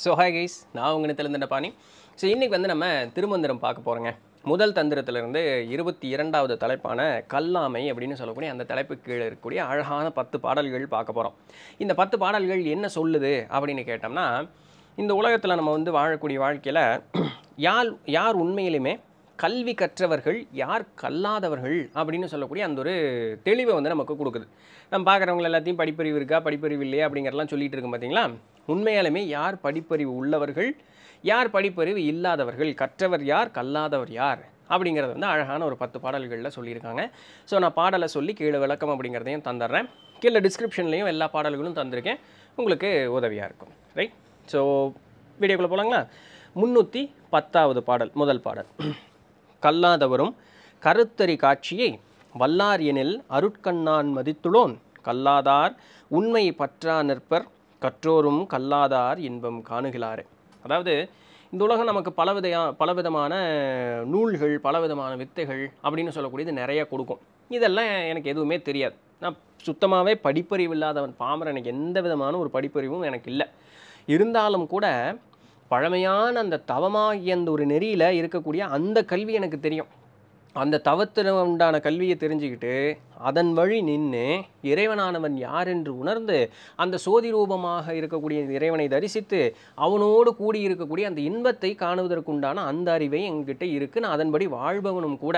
So hi guys, நான் உங்கள் நிலத்திலிருந்த பாணி. ஸோ இன்றைக்கி வந்து நம்ம திருமந்திரம் பார்க்க போகிறோங்க. முதல் தந்திரத்திலிருந்து 22வது தலைப்பான கல்லாமை அப்படின்னு சொல்லக்கூடிய அந்த தலைப்புக்கு கீழே இருக்கக்கூடிய அழகான 10 பாடல்கள் பார்க்க போகிறோம். இந்த 10 பாடல்கள் என்ன சொல்லுது அப்படின்னு கேட்டோம்னா, இந்த உலகத்தில் நம்ம வந்து வாழக்கூடிய வாழ்க்கையில் யார் உண்மையிலுமே கல்வி கற்றவர்கள், யார் கல்லாதவர்கள் அப்படின்னு சொல்லக்கூடிய அந்த ஒரு தெளிவை வந்து நமக்கு கொடுக்குது. நம்ம பார்க்குறவங்க எல்லாத்தையும் படிப்பறிவு இருக்கா, படிப்பறிவு இல்லையா அப்படிங்கிறலாம் சொல்லிட்டு இருக்கோம் பார்த்தீங்களா. உண்மையாலுமே யார் படிப்பறிவு உள்ளவர்கள், யார் படிப்பறிவு இல்லாதவர்கள், கற்றவர் யார், கல்லாதவர் யார் அப்படிங்கிறத வந்து அழகான ஒரு 10 பாடல்களில் சொல்லியிருக்காங்க. ஸோ நான் பாடலை சொல்லி கீழே விளக்கம் அப்படிங்கிறதையும் தந்துடுறேன். கீழே டிஸ்கிரிப்ஷன்லேயும் எல்லா பாடல்களும் தந்திருக்கேன், உங்களுக்கு உதவியாக இருக்கும். ரைட், ஸோ வீடியோக்குள்ளே போகலாங்களா. 310வது பாடல், முதல் பாடல். கல்லாதவரும் கருத்தறி காட்சியை வல்லார் எனில் அருட்கண்ணான் மதித்துளோன் கல்லாதார் உண்மை பற்றா நிற்பர் கற்றோரும் கல்லாதார் இன்பம் காணுகிறாரே. அதாவது இந்த உலகம் நமக்கு பலவிதமான நூல்கள், பலவிதமான வித்தைகள் அப்படின்னு சொல்லக்கூடியது நிறைய கொடுக்கும். இதெல்லாம் எனக்கு எதுவுமே தெரியாது. நான் சுத்தமாகவே படிப்பறிவு இல்லாதவன், பாமரன். எனக்கு எந்த விதமான ஒரு படிப்பறிவும் எனக்கு இல்லை. இருந்தாலும் கூட பழமையான அந்த தவமாகிய அந்த ஒரு நெறியில் இருக்கக்கூடிய அந்த கல்வி எனக்கு தெரியும். அந்த தவத்தில் உண்டான கல்வியை தெரிஞ்சுக்கிட்டு அதன் வழி நின்று இறைவனானவன் யார் என்று உணர்ந்து அந்த சோதி ரூபமாக இருக்கக்கூடிய இறைவனை தரிசித்து அவனோடு கூடி இருக்கக்கூடிய அந்த இன்பத்தை காணுவதற்குண்டான அந்த அறிவை என்கிட்ட இருக்குது. நான் அதன்படி வாழ்பவனும் கூட.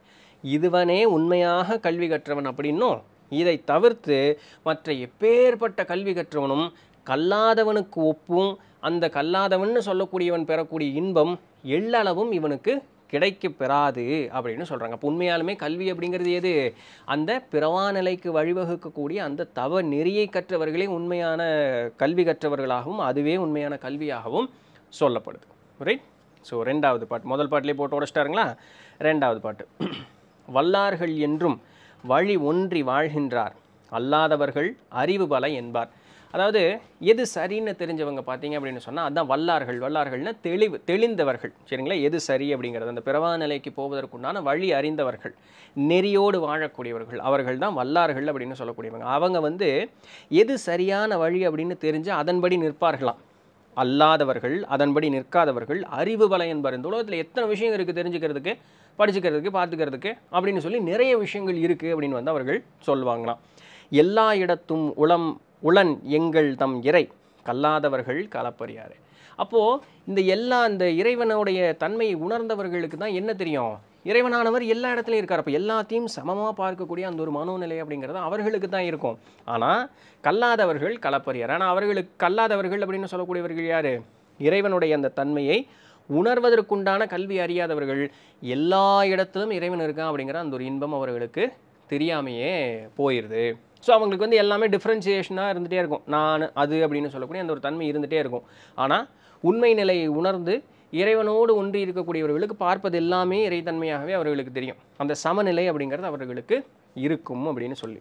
இதுவனே உண்மையாக கல்வி கற்றவன் அப்படின்னும், இதை தவிர்த்து மற்ற எப்பேற்பட்ட கல்வி கற்றவனும் கல்லாதவனுக்கு ஒப்பும் அந்த கல்லாதவன் சொல்லக்கூடியவன் பெறக்கூடிய இன்பம் எள்ளளவும் இவனுக்கு கிடைக்க பெறாது அப்படின்னு சொல்கிறாங்க. அப்போ உண்மையாலுமே கல்வி அப்படிங்கிறது எது? அந்த பிறவா நிலைக்கு வழிவகுக்கக்கூடிய அந்த தவ நெறியை கற்றவர்களே உண்மையான கல்வி கற்றவர்களாகவும் அதுவே உண்மையான கல்வியாகவும் சொல்லப்படுது. ரைட், ஸோ 2வது பாட்டு. முதல் பாட்டிலே போட்டு உடச்சிட்டாருங்களா. 2வது பாட்டு. வல்லார்கள் என்றும் வழி ஒன்றி வாழ்கின்றார் அல்லாதவர்கள் அறிவு பல என்பார். அதாவது எது சரின்னு தெரிஞ்சவங்க பார்த்தீங்க அப்படின்னு சொன்னால் அதுதான் வல்லார்கள். வல்லார்கள்னா தெளிந்தவர்கள், சரிங்களா. எது சரி அப்படிங்கிறது அந்த பிறவா நிலைக்கு போவதற்குண்டான வழி அறிந்தவர்கள், நெறியோடு வாழக்கூடியவர்கள், அவர்கள் தான் வல்லார்கள் அப்படின்னு சொல்லக்கூடியவங்க. அவங்க வந்து எது சரியான வழி அப்படின்னு தெரிஞ்சு அதன்படி நிற்பார்களாம். அல்லாதவர்கள், அதன்படி நிற்காதவர்கள் அறிவு பல என்பார். இந்த உலகத்தில் எத்தனை விஷயம் இருக்குது தெரிஞ்சுக்கிறதுக்கு, படிச்சுக்கிறதுக்கு, பார்த்துக்கிறதுக்கு அப்படின்னு சொல்லி நிறைய விஷயங்கள் இருக்குது அப்படின்னு வந்து அவர்கள் சொல்லுவாங்களாம். எல்லா இடத்தும் உளன் எங்கள் தம் இறை கல்லாதவர்கள் களப்பறியாரே. அப்போது இந்த இறைவனுடைய தன்மையை உணர்ந்தவர்களுக்கு தான் என்ன தெரியும்? இறைவனானவர் எல்லா இடத்துலையும் இருக்கார். அப்போ எல்லாத்தையும் சமமாக பார்க்கக்கூடிய அந்த ஒரு மனோநிலை அப்படிங்கிறது அவர்களுக்கு தான் இருக்கும். ஆனால் கல்லாதவர்கள் களப்பறியார். ஆனால் அவர்களுக்கு கல்லாதவர்கள் அப்படின்னு சொல்லக்கூடியவர்கள் யார்? இறைவனுடைய அந்த தன்மையை உணர்வதற்குண்டான கல்வி அறியாதவர்கள். எல்லா இடத்திலும் இறைவன் இருக்கான் அப்படிங்கிற அந்த ஒரு இன்பம் அவர்களுக்கு தெரியாமையே போயிடுது. ஸோ அவங்களுக்கு வந்து எல்லாமே டிஃப்ரென்சியேஷனாக இருந்துகிட்டே இருக்கும். நான் அது அப்படின்னு சொல்லக்கூடிய அந்த ஒரு தன்மை இருந்துகிட்டே இருக்கும். ஆனால் உண்மை நிலையை உணர்ந்து இறைவனோடு ஒன்றி இருக்கக்கூடியவர்களுக்கு பார்ப்பது எல்லாமே இறைத்தன்மையாகவே அவர்களுக்கு தெரியும். அந்த சமநிலை அப்படிங்கிறது அவர்களுக்கு இருக்கும் அப்படின்னு சொல்லி.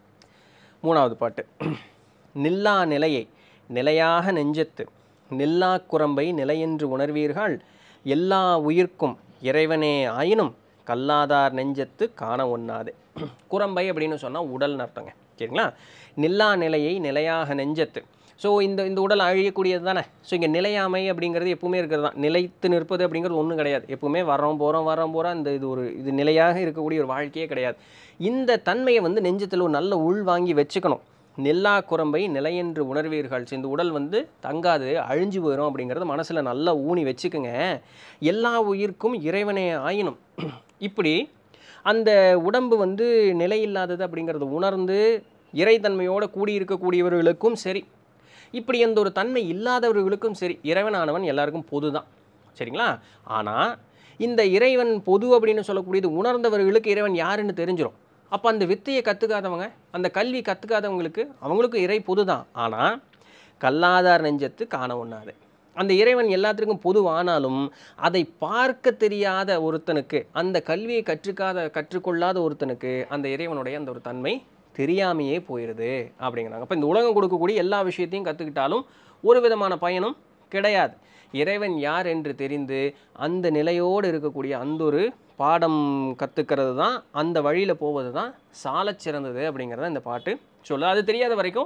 3வது பாட்டு. நில்லா நிலையை நிலையாக நெஞ்சத்து நில்லா குரம்பை நிலையென்று உணர்வீர்கள் எல்லா உயிர்க்கும் இறைவனே ஆயினும் கல்லாதார் நெஞ்சத்து காண ஒண்ணாது. குரம்பை அப்படின்னு சொன்னால் உடல்னு அர்த்தங்க, சரிங்களா. நில்லா நிலையை நிலையாக நெஞ்சத்து. ஸோ இந்த உடல் அழியக்கூடியது தானே. ஸோ இங்கே நிலையாமை அப்படிங்கிறது எப்பவுமே இருக்கிறது தான். நிலைத்து நிற்பது அப்படிங்கிறது ஒன்றும் கிடையாது. எப்பவுமே வரோம் போகிறோம் இது நிலையாக இருக்கக்கூடிய ஒரு வாழ்க்கையே கிடையாது. இந்த தன்மையை வந்து நெஞ்சத்தில் ஒரு நல்ல உள் வாங்கி வச்சுக்கணும். நில்லா குரம்பை நிலையென்று உணர்வீர்கள். இந்த உடல் வந்து தங்காது, அழிஞ்சு போயிடும் அப்படிங்கிறத மனசில் நல்லா ஊனி வச்சுக்குங்க. எல்லா உயிர்க்கும் இறைவனே ஆயினும், இப்படி அந்த உடம்பு வந்து நிலையில்லாதது அப்படிங்கிறத உணர்ந்து இறைத்தன்மையோடு கூடியிருக்கக்கூடியவர்களுக்கும் சரி, இப்படி எந்த ஒரு தன்மை இல்லாதவர்களுக்கும் சரி, இறைவனானவன் எல்லாருக்கும் பொது தான், சரிங்களா. ஆனால் இந்த இறைவன் பொது அப்படின்னு சொல்லக்கூடியது உணர்ந்தவர்களுக்கு இறைவன் யாருன்னு தெரிஞ்சிடும். அப்போ அந்த வித்தையை கற்றுக்காதவங்க, அந்த கல்வி கற்றுக்காதவங்களுக்கு அவங்களுக்கும் இறை பொது தான். ஆனால் கல்லாதார் நெஞ்சத்து காண ஒண்ணாது. அந்த இறைவன் எல்லாத்திற்கும் பொதுவானாலும் அதை பார்க்க தெரியாத ஒருத்தனுக்கு, அந்த கல்வியை கற்றுக்கொள்ளாத ஒருத்தனுக்கு அந்த இறைவனுடைய அந்த ஒரு தன்மை தெரியாமையே போயிடுது அப்படிங்கிறாங்க. அப்போ இந்த உலகம் கொடுக்கக்கூடிய எல்லா விஷயத்தையும் கற்றுக்கிட்டாலும் ஒரு விதமான பயனும் கிடையாது. இறைவன் யார் என்று தெரிந்து அந்த நிலையோடு இருக்கக்கூடிய அந்த ஒரு பாடம் கற்றுக்கிறது தான், அந்த வழியில் போவது தான் சாலச் சிறந்தது அப்படிங்கிறத இந்த பாட்டு சொல்லுது. அது தெரியாத வரைக்கும்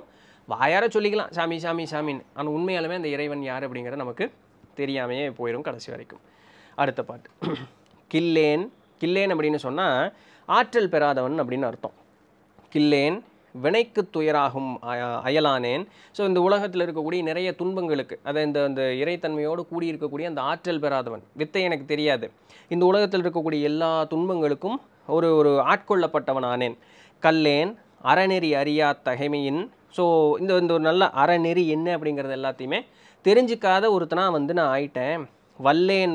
வாயார சொல்லிக்கலாம் சாமி சாமி சாமின்னு. ஆனால் உண்மையாலுமே அந்த இறைவன் யார் அப்படிங்கிறது நமக்கு தெரியாமையே போயிடும் கடைசி வரைக்கும். அடுத்த பாட்டு. கில்லேன். கில்லேன் அப்படின்னு சொன்னால் ஆற்றல் பெறாதவன் அப்படின்னு அர்த்தம். கில்லேன் வினைக்கு துயராகும் அயலானேன். ஸோ இந்த உலகத்தில் இருக்கக்கூடிய நிறைய துன்பங்களுக்கு, அதை இந்த இறைத்தன்மையோடு கூடியிருக்கக்கூடிய அந்த ஆற்றல் பெறாதவன், வித்தை எனக்கு தெரியாது, இந்த உலகத்தில் இருக்கக்கூடிய எல்லா துன்பங்களுக்கும் ஒரு ஆட்கொள்ளப்பட்டவனானேன். கல்லேன் அறநெறி அறியா தகைமையின். ஸோ இந்த ஒரு நல்ல அறநெறி என்ன அப்படிங்கிறது எல்லாத்தையுமே தெரிஞ்சிக்காத ஒருத்தனாக நான் ஆயிட்டேன். வல்லேன்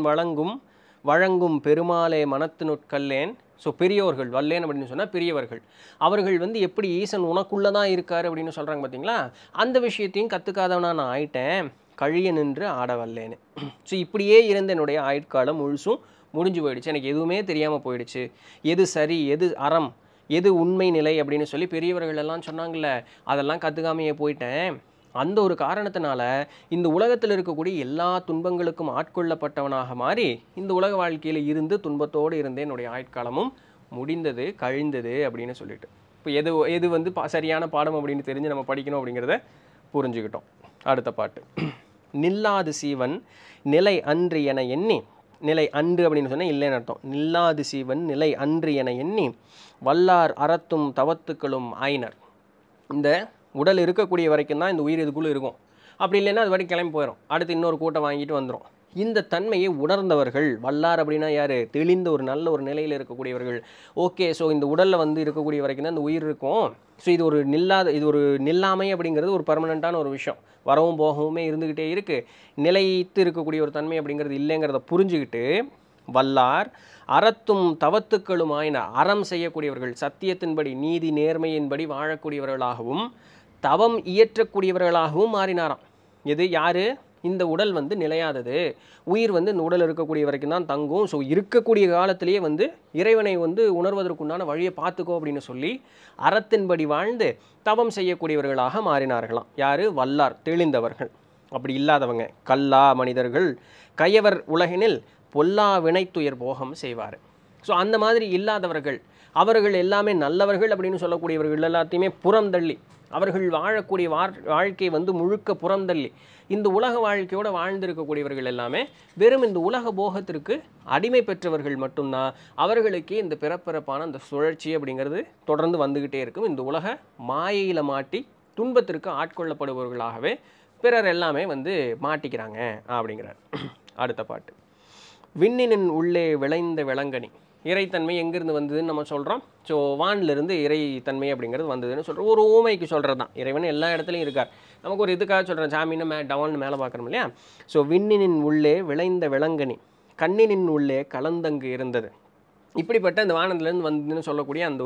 வழங்கும் பெருமாளே மனத்தினுட்கல்லேன். ஸோ பெரியோர்கள், வல்லேன் அப்படின்னு சொன்னால் பெரியவர்கள், அவர்கள் எப்படி ஈசன் உனக்குள்ளே தான் இருக்கார் அப்படின்னு சொல்கிறாங்க பார்த்தீங்களா, அந்த விஷயத்தையும் கற்றுக்காதவனா நான் ஆயிட்டேன். கழிய நின்று ஆட வல்லேன்னு. ஸோ இப்படியே இருந்த என்னுடைய ஆயுட்காலம் முழுசும் முடிஞ்சு போயிடுச்சு. எனக்கு எதுவுமே தெரியாமல் போயிடுச்சு. எது சரி, எது அறம், எது உண்மை நிலை அப்படின்னு சொல்லி பெரியவர்கள் எல்லாம் சொன்னாங்கல்ல, அதெல்லாம் கற்றுக்காமையே போயிட்டேன். அந்த ஒரு காரணத்தினால இந்த உலகத்தில் இருக்கக்கூடிய எல்லா துன்பங்களுக்கும் ஆட்கொள்ளப்பட்டவனாக மாறி இந்த உலக வாழ்க்கையில் இருந்து துன்பத்தோடு இருந்தே என்னுடைய ஆயுட்காலமும் முடிந்தது, கழிந்தது அப்படின்னு சொல்லிட்டு. இப்போ எது சரியான பாடம் அப்படின்னு தெரிஞ்சு நம்ம படிக்கணும் அப்படிங்கிறத புரிஞ்சுக்கிட்டோம். அடுத்த பாட்டு. நில்லாது சீவன் நிலை அன்று என எண்ணி. நிலை அன்று அப்படின்னு சொன்னால் இல்லைன்னு அர்த்தம். நில்லாது சீவன் நிலை அன்று என எண்ணி வல்லார் அறத்தும் தவத்துக்களும் ஆயினர். இந்த உடல் இருக்கக்கூடிய வரைக்கும் தான் இந்த உயிர் இதுக்குள்ளே இருக்கும். அப்படி இல்லைன்னா அது வரைக்கும் கிளம்பி போயிடும். அடுத்து இன்னொரு கூட்டம் வாங்கிட்டு வந்துடும். இந்த தன்மையை உணர்ந்தவர்கள் வல்லார் அப்படின்னா யார்? தெளிந்த ஒரு நல்ல ஒரு நிலையில் இருக்கக்கூடியவர்கள். ஓகே, ஸோ இந்த உடலில் இருக்கக்கூடிய வரைக்கும் தான் இந்த உயிர் இருக்கும். ஸோ இது ஒரு நில்லாமை அப்படிங்கிறது ஒரு பர்மனெண்ட்டான ஒரு விஷயம். வரவும் போகவுமே இருந்துக்கிட்டே இருக்குது. நிலைத்து இருக்கக்கூடிய ஒரு தன்மை அப்படிங்கிறது இல்லைங்கிறத புரிஞ்சுக்கிட்டு வல்லார் அறத்தும் தவத்துக்களும் ஆயின. அறம் செய்யக்கூடியவர்கள், சத்தியத்தின்படி நீதி நேர்மையின்படி வாழக்கூடியவர்களாகவும் தவம் இயற்றக்கூடியவர்களாகவும் மாறினாராம். எது யார்? இந்த உடல் நிலையாதது, உயிர் இந்த உடல் இருக்கக்கூடிய வரைக்கும் தான் தங்கும். ஸோ இருக்கக்கூடிய காலத்திலேயே இறைவனை உணர்வதற்குண்டான வழியை பார்த்துக்கோ அப்படின்னு சொல்லி அறத்தின்படி வாழ்ந்து தவம் செய்யக்கூடியவர்களாக மாறினார்களாம். யார்? வல்லார், தெளிந்தவர்கள். அப்படி இல்லாதவங்க கல்லா மனிதர்கள் கையவர் உலகினில் பொல்லா வினைத்துயர் போகம் செய்வார். ஸோ அந்த மாதிரி இல்லாதவர்கள், அவர்கள் எல்லாமே நல்லவர்கள் அப்படின்னு சொல்லக்கூடியவர்கள் எல்லாத்தையுமே புறந்தள்ளி, அவர்கள் வாழக்கூடிய வாழ்க்கை முழுக்க புறந்தள்ளி இந்த உலக வாழ்க்கையோடு வாழ்ந்திருக்கக்கூடியவர்கள் எல்லாமே வெறும் இந்த உலக போகத்திற்கு அடிமை பெற்றவர்கள் மட்டும்தான். அவர்களுக்கே இந்த பிறப்பிறப்பான அந்த சுழற்சி அப்படிங்கிறது தொடர்ந்து வந்துக்கிட்டே இருக்கும். இந்த உலக மாயையில் மாட்டி துன்பத்திற்கு ஆட்கொள்ளப்படுபவர்களாகவே பிறர் எல்லாமே மாட்டிக்கிறாங்க அப்படிங்கிறார். அடுத்த பாட்டு. விண்ணினின் உள்ளே விளைந்த விளங்கனி. இறைத்தன்மை எங்கேருந்து வந்ததுன்னு நம்ம சொல்கிறோம். ஸோ வானிலிருந்து இறைத்தன்மை அப்படிங்கிறது வந்ததுன்னு சொல்கிறோம். ஒரு ஊமைக்கு சொல்கிறது தான். இறைவன் எல்லா இடத்துலையும் இருக்கார். நமக்கு ஒரு இதுக்காக சொல்கிறேன், சாமின்னு டவுன் மேலே பார்க்குறோம் இல்லையா. ஸோ விண்ணினின் உள்ளே விளைந்த விளங்கனி கண்ணினின் உள்ளே கலந்தங்கு இருந்தது. இப்படிப்பட்ட இந்த வானத்திலேருந்து வந்ததுன்னு சொல்லக்கூடிய அந்த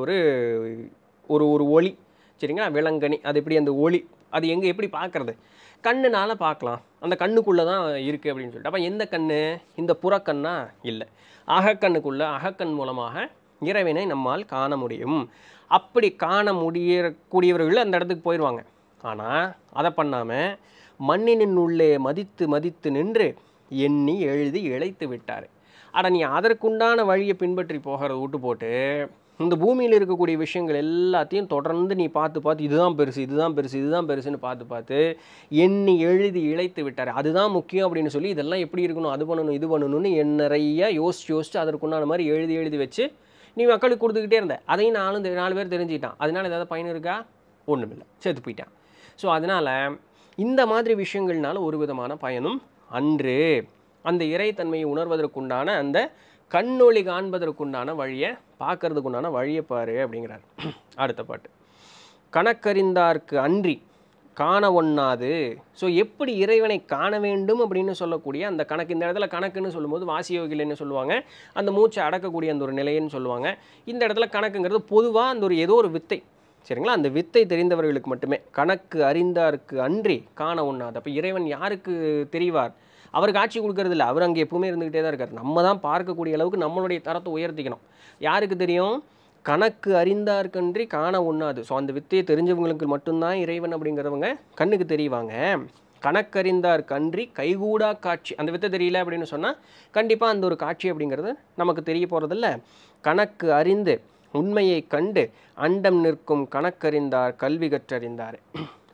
ஒரு ஒளி, சரிங்களா, விளங்கனி. அது எப்படி அந்த ஒளி, அது எப்படி பார்க்குறது? கண்ணுனால் பார்க்கலாம். அந்த கண்ணுக்குள்ளே தான் இருக்குது அப்படின்னு சொல்லிட்டு. அப்போ எந்த கண்ணு? இந்த புறக்கண்ணா? இல்லை, அகக்கண்ணுக்குள்ளே, அகக்கண் மூலமாக இறைவனை நம்மால் காண முடியும். அப்படி காண முடியக்கூடியவர்கள் அந்த இடத்துக்கு போயிடுவாங்க. ஆனால் அதை பண்ணாமல் மண்ணினின் உள்ளே மதித்து நின்று எண்ணி எழுதி இழைத்து விட்டார். அட நீ அதற்குண்டான வழியை பின்பற்றி போகிறத விட்டு போட்டு இந்த பூமியில் இருக்கக்கூடிய விஷயங்கள் எல்லாத்தையும் தொடர்ந்து நீ பார்த்து இதுதான் பெருசுன்னு பார்த்து எண்ணி எழுதி இழைத்து விட்டார். அதுதான் முக்கியம் அப்படின்னு சொல்லி இதெல்லாம் எப்படி இருக்கணும், அது பண்ணணும், இது பண்ணணும்னு நிறைய யோசிச்சு அதற்குண்டான மாதிரி எழுதி வச்சு நீ மக்களுக்கு கொடுத்துக்கிட்டே இருந்த. அதையும் 4 பேர் தெரிஞ்சுக்கிட்டான். அதனால் ஏதாவது பயன் இருக்கா? ஒன்றுமில்லை, செத்து போயிட்டான். ஸோ அதனால் இந்த மாதிரி விஷயங்கள்னால ஒரு விதமான பயனும் அன்று. அந்த இறைத்தன்மையை உணர்வதற்குண்டான அந்த கண்ணொளி காண்பதற்குண்டான வழியை, பார்க்கறதுக்குண்டான வழியை பாரு அப்படிங்கிறார். அடுத்த பாட்டு. கணக்கறிந்தார்க்கு அன்றி காண ஒண்ணாது. ஸோ எப்படி இறைவனை காண வேண்டும் அப்படின்னு சொல்லக்கூடிய அந்த கணக்கு, இந்த இடத்துல கணக்குன்னு சொல்லும்போது வாசியோகில் என்ன சொல்லுவாங்க, அந்த மூச்சை அடக்கக்கூடிய அந்த ஒரு நிலைன்னு சொல்லுவாங்க. இந்த இடத்துல கணக்குங்கிறது பொதுவாக அந்த ஏதோ ஒரு வித்தை, சரிங்களா, அந்த வித்தை தெரிந்தவர்களுக்கு மட்டுமே. கணக்கு அறிந்தார்க்கு அன்றி காண ஒண்ணாது. அப்போ இறைவன் யாருக்கு தெரிவார்? அவருக்கு ஆட்சி கொடுக்கறது இல்லை, அவர் அங்கே எப்பவுமே இருந்துக்கிட்டே தான் இருக்கார். நம்ம தான் பார்க்கக்கூடிய அளவுக்கு நம்மளுடைய தரத்தை உயர்த்திக்கணும். யாருக்கு தெரியும்? கணக்கு அறிந்தார்க்கன்றி காண ஒண்ணாது. ஸோ அந்த வித்தையை தெரிஞ்சவங்களுக்கு மட்டும்தான் இறைவன் அப்படிங்கிறவங்க கண்ணுக்கு தெரிவாங்க. கணக்கறிந்தார்க்கு அன்றி கைகூடா காட்சி. அந்த வித்தை தெரியல அப்படின்னு சொன்னால் கண்டிப்பாக அந்த ஒரு காட்சி அப்படிங்கிறது நமக்கு தெரிய போகிறதில்ல. கணக்கு அறிந்து உண்மையை கண்டு அண்டம் நிற்கும் கணக்கறிந்தார் கல்வி கற்றறிந்தார்.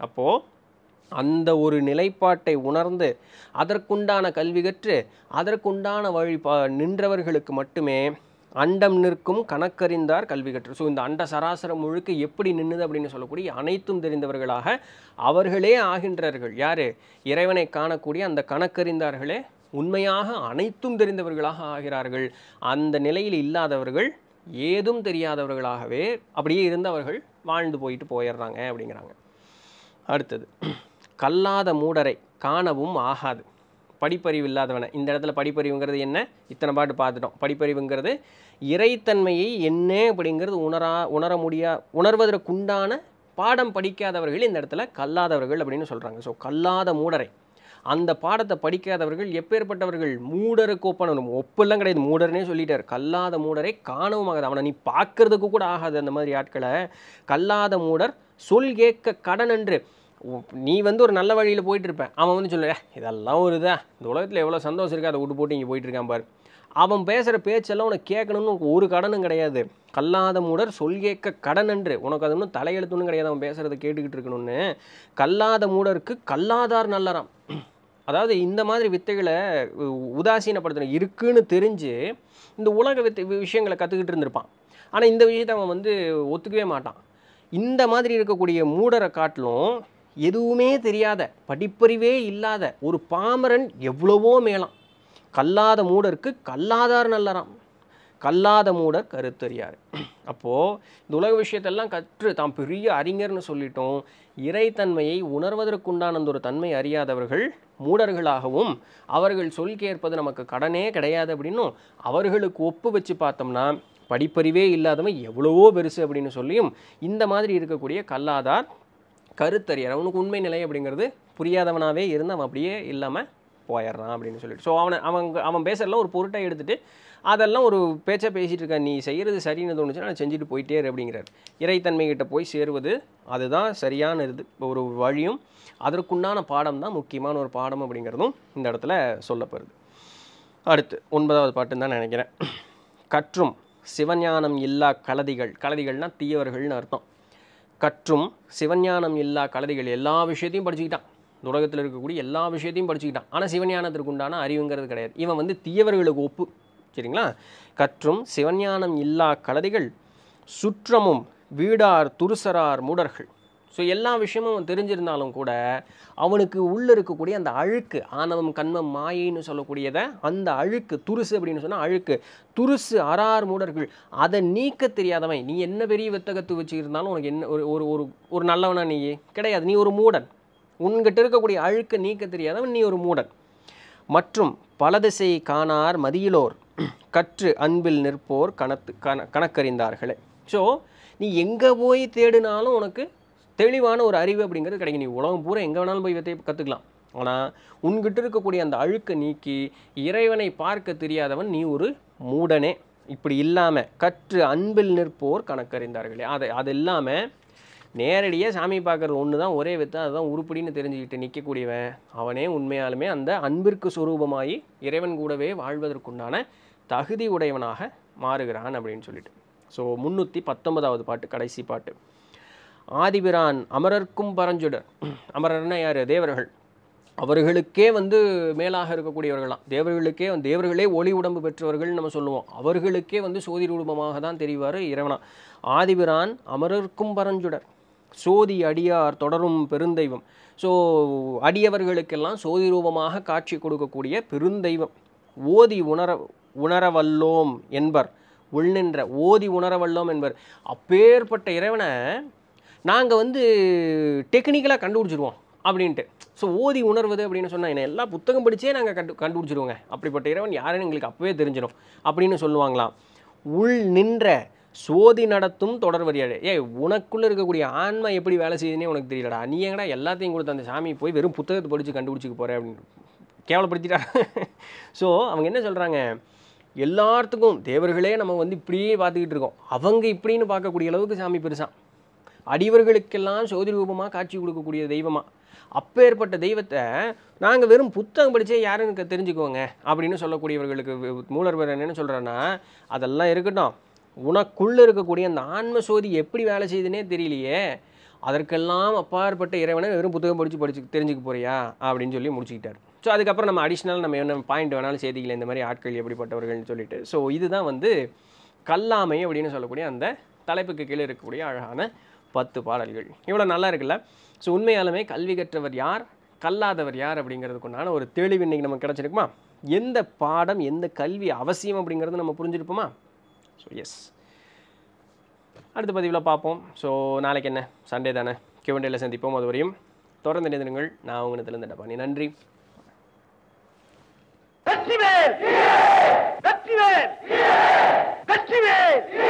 அப்போது அந்த ஒரு நிலைப்பாட்டை உணர்ந்து அதற்குண்டான கல்வி கற்று அதற்குண்டான வழி நின்றவர்களுக்கு மட்டுமே அண்டம் நிற்கும் கணக்கறிந்தார் கல்வி கற்று. ஸோ இந்த அண்ட சராசரம் முழுக்க எப்படி நின்னுது அப்படின்னு சொல்லக்கூடிய அனைத்தும் தெரிந்தவர்களாக அவர்களே ஆகின்றார்கள். யார்? இறைவனை காணக்கூடிய அந்த கணக்கறிந்தார்களே உண்மையாக அனைத்தும் தெரிந்தவர்களாக ஆகிறார்கள். அந்த நிலையில் இல்லாதவர்கள் ஏதும் தெரியாதவர்களாகவே அப்படியே இருந்தவர்கள் வாழ்ந்து போயிட்டு போயிடுறாங்க அப்படிங்கிறாங்க. அடுத்தது, கல்லாத மூடரை காணவும் ஆகாது. படிப்பறிவு இல்லாதவனை, இந்த இடத்துல படிப்பறிவுங்கிறது என்ன? இத்தனை பாட்டு பார்த்துட்டோம். படிப்பறிவுங்கிறது இறைத்தன்மையை என்ன அப்படிங்கிறது உணர்வதற்குண்டான பாடம் படிக்காதவர்கள் இந்த இடத்துல கல்லாதவர்கள் அப்படின்னு சொல்கிறாங்க. ஸோ கல்லாத மூடரை, அந்த பாடத்தை படிக்காதவர்கள் எப்பேற்பட்டவர்கள்? மூடருக்கு ஒப்பனும். ஒப்பெல்லாம் கிடையாது, மூடர்னே சொல்லிட்டார். கல்லாத மூடரை காணவும் ஆகாது. அவனை நீ பார்க்கறதுக்கு கூட ஆகாது. அந்த மாதிரி ஆட்களை கல்லாத மூடர் சொல் கேட்க கடன் என்று. நீ வந்து ஒரு நல்ல வழியில் போயிட்டு இருப்பேன், அவன் வந்து சொல்ல இதெல்லாம் ஒரு இதா, இந்த உலகத்தில் எவ்வளோ சந்தோஷம் இருக்குது, அதை விட்டு போட்டு இங்கே போயிட்டு இருக்கான் பாரு. அவன் பேசுகிற பேச்செல்லாம் உனக்கு கேட்கணும்னு ஒரு கடனும் கிடையாது. கல்லாத மூடர் சொல் கேட்க கடன் என்று. உனக்கு அது ஒன்றும் தலையெழுத்துன்னு கிடையாது அவன் பேசுகிறத கேட்டுக்கிட்டு இருக்கணும்னு. கல்லாத மூடருக்கு கல்லாதார் நல்லறாம். அதாவது இந்த மாதிரி வித்தைகளை உதாசீனப்படுத்தணும் இருக்குன்னு தெரிஞ்சு இந்த உலக விஷயங்களை கற்றுக்கிட்டு இருந்திருப்பான். ஆனால் இந்த விஷயத்தை அவன் வந்து ஒத்துக்கவே மாட்டான். இந்த மாதிரி இருக்கக்கூடிய மூடரை காட்டிலும் எதுவுமே தெரியாத, படிப்பறிவே இல்லாத ஒரு பாமரன் எவ்வளவோ மேலாம். கல்லாத மூடருக்கு கல்லாதார் நல்லறாம். கல்லாத மூடர் கருத்தறியார். அப்போது இந்த உலக விஷயத்தெல்லாம் கற்று தாம் பெரிய அறிஞர்னு சொல்லிட்டோம். இறைத்தன்மையை உணர்வதற்குண்டான அந்த ஒரு தன்மை அறியாதவர்கள் மூடர்களாகவும் அவர்கள் சொல் கேட்பது நமக்கு கடனே கிடையாது அப்படின்னும் அவர்களுக்கு ஒப்பு வச்சு பார்த்தோம்னா படிப்பறிவே இல்லாதவன் எவ்வளவோ பெருசு அப்படின்னு சொல்லியும் இந்த மாதிரி இருக்கக்கூடிய கல்லாதார் கருத்தறியார். அவனுக்கு உண்மை நிலை அப்படிங்கிறது புரியாதவனாகவே இருந்து அவன் அப்படியே இல்லாமல் போயிடுறான் அப்படின்னு சொல்லிட்டு. ஸோ அவன் பேசுறதெல்லாம் ஒரு பொருட்டை எடுத்துகிட்டு அதெல்லாம் ஒரு பேச்சை பேசிகிட்டு இருக்கான். நீ செய்கிறது சரின்னு தோணுச்சுன்னா நான் செஞ்சுட்டு போயிட்டே அப்படிங்கிறார். இறைத்தன்மைகிட்ட போய் சேருவது அதுதான் சரியான இது ஒரு வழியும் அதற்குண்டான பாடம் தான் முக்கியமான ஒரு பாடம் அப்படிங்கிறதும் இந்த இடத்துல சொல்லப்படுது. அடுத்து 9வது பாட்டுன்னு தான் நினைக்கிறேன். கற்றும் சிவஞானம் இல்லா கலதிகள். கலதிகள்னால் தீயவர்கள்னு அர்த்தம். கற்றும் சிவஞானம் இல்லா கலதிகள். எல்லா விஷயத்தையும் படிச்சுக்கிட்டான், உலகத்தில் இருக்கக்கூடிய எல்லா விஷயத்தையும் படிச்சுக்கிட்டான். ஆனால் சிவஞானத்திற்கு உண்டான அறிவுங்கிறது கிடையாது. இவன் வந்து தீயவர்களுக்கு ஒப்பு. சரிங்களா? கற்றும் சிவஞானம் இல்லா கலதிகள் சுற்றமும் வீடார் துருசரார் மூடர்கள். ஸோ எல்லா விஷயமும் தெரிஞ்சிருந்தாலும் கூட அவனுக்கு உள்ளே இருக்கக்கூடிய அந்த அழுக்கு, ஆணவம் கண்மம் மாயின்னு சொல்லக்கூடியதை, அந்த அழுக்கு துருசு அப்படின்னு சொன்னால் அழுக்கு துருசு அறார் மூடர்கள், அதை நீக்க தெரியாதவன். நீ என்ன பெரிய வித்தகத்து வச்சுருந்தாலும் உனக்கு என்ன ஒரு ஒரு ஒரு நல்லவனா நீ கிடையாது, நீ ஒரு மூடன். உன்கிட்ட இருக்கக்கூடிய அழுக்கை நீக்க தெரியாதவன் நீ ஒரு மூடன். மற்றும் பலதிசை காணார் மதியிலோர் கற்று அன்பில் நிற்போர் கணக்கறிந்தார்களே. ஸோ நீ எங்கே போய் தேடினாலும் உனக்கு தெளிவான ஒரு அறிவு அப்படிங்கிறது கிடைக்கும். நீ உலகம் பூரா எங்கே வேணாலும் போய் வித்தை கற்றுக்கலாம். ஆனால் உன்கிட்ட இருக்கக்கூடிய அந்த அழுக்கை நீக்கி இறைவனை பார்க்க தெரியாதவன் நீ ஒரு மூடனே. இப்படி இல்லாமல் கற்று அன்பில் நிற்போர் கணக்கறிந்தார்களே, அது இல்லாமல் நேரடியாக சாமி பார்க்குறது ஒன்று தான், ஒரே வித்தை, அதுதான் உருப்படின்னு தெரிஞ்சுக்கிட்டு நிற்கக்கூடியவன் அவனே உண்மையாலுமே அந்த அன்பிற்கு சொரூபமாகி இறைவன் கூடவே வாழ்வதற்குண்டான தகுதி உடையவனாக மாறுகிறான் அப்படின்னு சொல்லிட்டு. ஸோ 319வது பாட்டு, கடைசி பாட்டு. ஆதிபிரான் அமரர்க்கும் பரஞ்சுடர். அமரர்னா யார்? தேவர்கள். அவர்களுக்கே வந்து மேலாக இருக்கக்கூடியவர்களாம். தேவர்களே ஒளி உடம்பு பெற்றவர்கள் நம்ம சொல்லுவோம். அவர்களுக்கே வந்து சோதி ரூபமாக தான் தெரிவார் இறைவனா. ஆதிபிரான் அமரர்க்கும் பரஞ்சுடர் சோதி அடியார் தொடரும் பெருந்தெய்வம். ஸோ அடியவர்களுக்கெல்லாம் சோதி ரூபமாக காட்சி கொடுக்கக்கூடிய பெருந்தெய்வம். ஓதி உணரவல்லோம் என்பர் உள்நின்ற. ஓதி உணரவல்லோம் என்பர். அப்பேற்பட்ட இறைவனை நாங்கள் வந்து டெக்னிக்கலாக கண்டுபிடிச்சிருவோம் அப்படின்ட்டு. ஸோ ஓதி உணர்வது அப்படின்னு சொன்னால் என்ன, எல்லா புத்தகம் படித்தே நாங்கள் கண்டுபிடிச்சிருவோங்க, அப்படிப்பட்ட இறைவன் யாருன்னு எங்களுக்கு அப்போவே தெரிஞ்சிடும் அப்படின்னு சொல்லுவாங்களாம். உள் நின்ற சோதி நடத்தும் தொடர்வரியாடு. உனக்குள்ளே இருக்கக்கூடிய ஆன்மா எப்படி வேலை செய்யுதுன்னே உனக்கு தெரியலடா, நீ எங்கடா எல்லாத்தையும் கொடுத்த அந்த சாமி போய் வெறும் புத்தகத்தை படித்து கண்டுபிடிச்சிக்க போகிறேன் அப்படின்னு கேவலப்படுத்திட்டா. ஸோ அவங்க என்ன சொல்கிறாங்க, எல்லாத்துக்கும் தேவர்களே நம்ம வந்து இப்படியே பார்த்துக்கிட்டு இருக்கோம், அவங்க இப்படின்னு பார்க்கக்கூடிய அளவுக்கு சாமி பெருசான். அடியவர்களுக்கெல்லாம் சோதி ரூபமாக காட்சி கொடுக்கக்கூடிய தெய்வமாக. அப்பேற்பட்ட தெய்வத்தை நாங்கள் வெறும் புத்தகம் படித்தே யாருன்னு தெரிஞ்சுக்குவோங்க அப்படின்னு சொல்லக்கூடியவர்களுக்கு மூலவர் என்னென்னு சொல்கிறான்னா, அதெல்லாம் இருக்கட்டும், உனக்குள்ளே இருக்கக்கூடிய அந்த ஆன்ம சோதி எப்படி வேலை செய்யுதுன்னே தெரியலையே, அதற்கெல்லாம் அப்பாற்பட்ட இறைவனை வெறும் புத்தகம் படித்து தெரிஞ்சுக்க போறியா அப்படின்னு சொல்லி முடிச்சுக்கிட்டார். ஸோ அதுக்கப்புறம் நம்ம அடிஷ்னல் நம்ம என்ன பாயிண்ட் வேணாலும் செய்திகளை இந்த மாதிரி ஆட்கள் எப்படிப்பட்டவர்கள்னு சொல்லிட்டு. ஸோ இதுதான் வந்து கல்லாமை அப்படின்னு சொல்லக்கூடிய அந்த தலைப்புக்கு கீழே இருக்கக்கூடிய அழகான 10 பாடல்கள். இவ்வளோ நல்லா இருக்குல்ல. ஸோ உண்மையாலுமே கல்வி கற்றவர் யார், கல்லாதவர் யார் அப்படிங்கிறதுக்குண்டான ஒரு தெளிவு இன்னைக்கு நமக்கு கிடச்சிருக்குமா? எந்த பாடம் எந்த கல்வி அவசியம் அப்படிங்கிறது நம்ம புரிஞ்சிருப்போமா? ஸோ எஸ், அடுத்த பதிவில் பார்ப்போம். ஸோ நாளைக்கு என்ன சண்டே தானே, Q&Aல சந்திப்போம். அது வரையும் தொடர்ந்து இணைந்திருங்கள். நான் உங்கள் திலந்தண்டபாணி. நன்றி. வெற்றிவேல் வெற்றிவேல் வெற்றிவேல்.